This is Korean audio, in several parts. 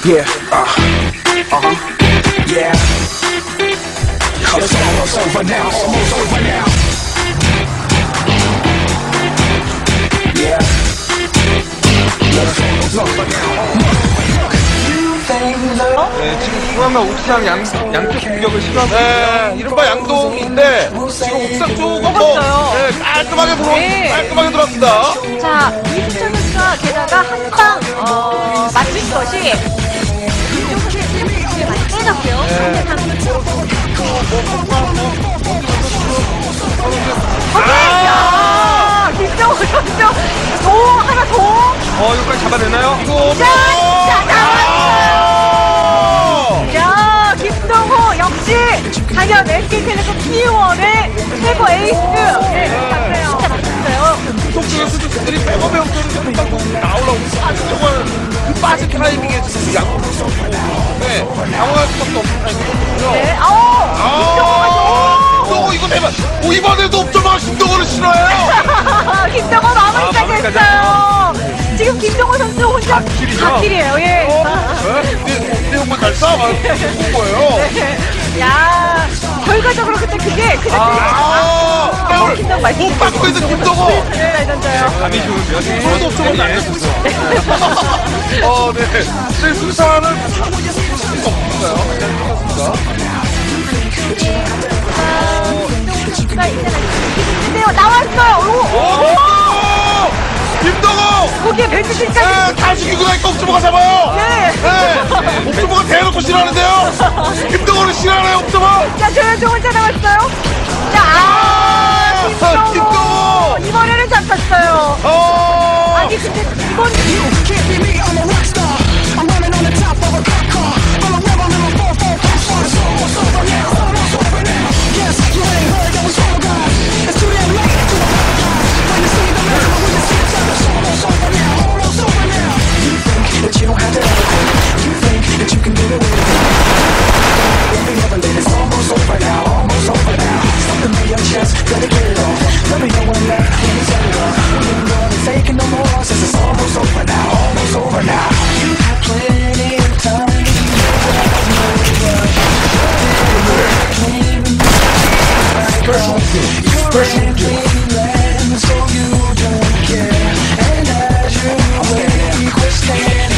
Yeah. Yeah. It's almost over now. Almost over now. Yeah. It's almost over now. 네, 지금 중앙과 옥상 양쪽 공격을 시도하고 네, 이른바 양동인데 지금 옥상 쪽은 뭐 깔끔하게 들어왔습니다. 자, 이수철 선수가 게다가 한방 맞춘 것이 김종호 선수의 체력이 많이 깨졌고요. 김종호 선수 하나 더. 이거까지 잡아내나요? 야, 김동호 역시 단연 SK텔레콤 T1의 최고 에이스. 네, 맞아요. 진짜 맞았어요. 속중의 수준들이 백업의 옥션을 금방 나오려고 정말 빠진 타이밍에 지금 양쪽 네, 당황할 수밖에 없는 타이밍이거든요. 네, 김동호 이거 대박. 이번에도 옵저버가 김동호를 싫어해요. 김동호 마무리까지 했어요. 지금 김동호 선수 혼자 4킬이에요. 예. 내용만 잘 싸워봐요. 좋은 거예요. 야, 결과적으로 그때 그게 김동호 말씀 못 받고 있는 김동호. 네, 던져요. 감이 좋은데요? 저도 옵저버는 안 됐었어. 네. 네, 수사는 나왔어요. 김동호! 거기에 벤치까지. 다 죽이고 나니까 옥저버가 잡아요! 네. 옥저버가 대놓고 싫어하는데요? 김동호를 싫어하나요, 옥저버? 자, 조현종 혼자 남았어요. 자, 김동호! 이번에는 잡혔어요. 아니, 근데 이번. But you don't have to you think that you can do it. Let me never let it's almost over now, almost over now. Something in your chest, gotta get it off. Let me know when left, when you set it off. We ain't gonna take it no more, since it's almost over now, almost over now. You have plenty of time to so you don't care. And as you wait, quit standing.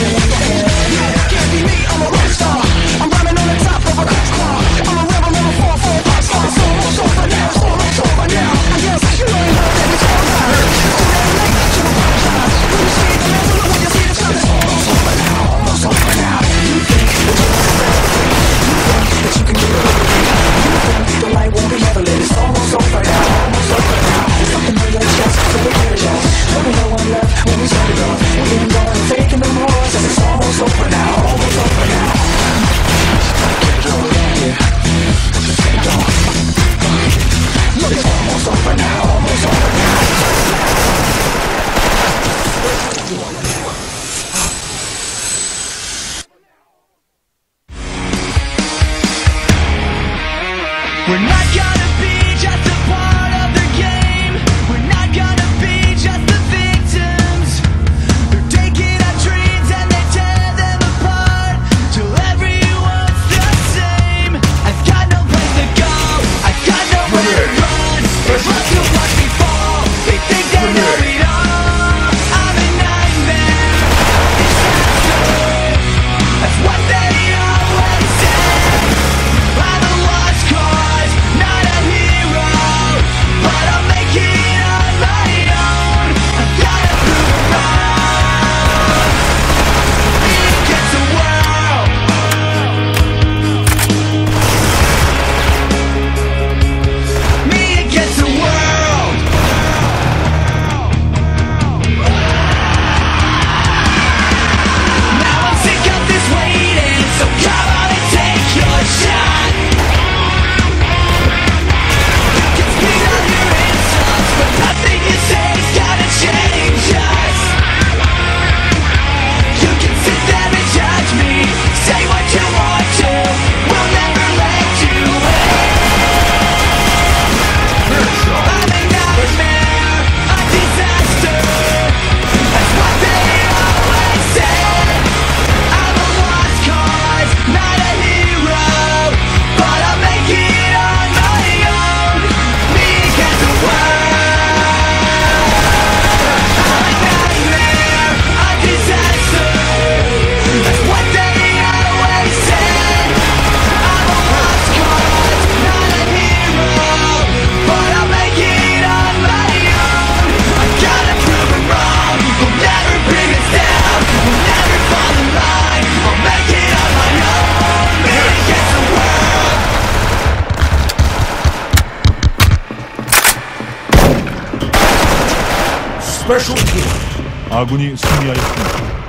We're not gonna be just a part of the game. We're not gonna be just the victims. They're taking our dreams and they tear them apart till everyone's the same. I've got no place to go, I've got nowhere to run. They love to watch me fall, they think they know it all. I'm a nightmare, disaster. That's what they always said. I'm a lost cause, not a 아군이 승리하였습니다.